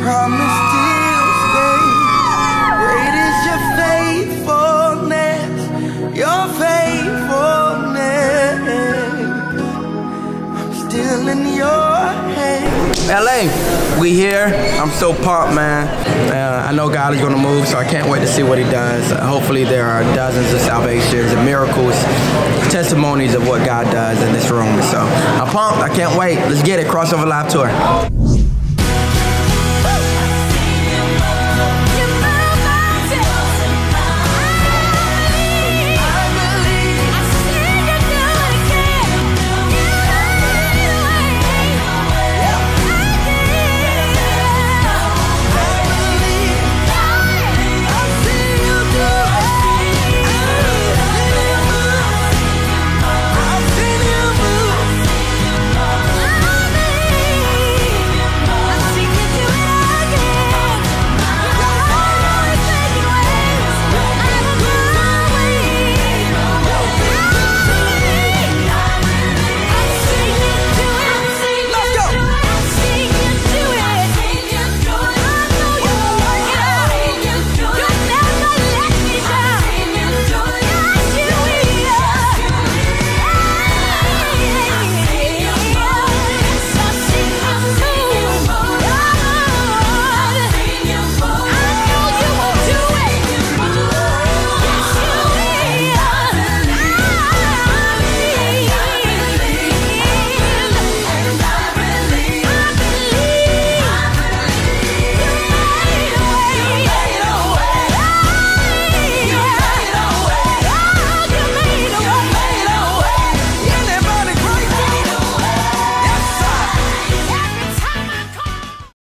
promise still stays. Great is your faithfulness, your faithfulness. I'm still in your hands. LA, we here. I'm so pumped, man. I know God is gonna move, so I can't wait to see what he does. Hopefully there are dozens of salvations and miracles, testimonies of what God does in this room. So I'm pumped, I can't wait. Let's get it, Crossover Live Tour.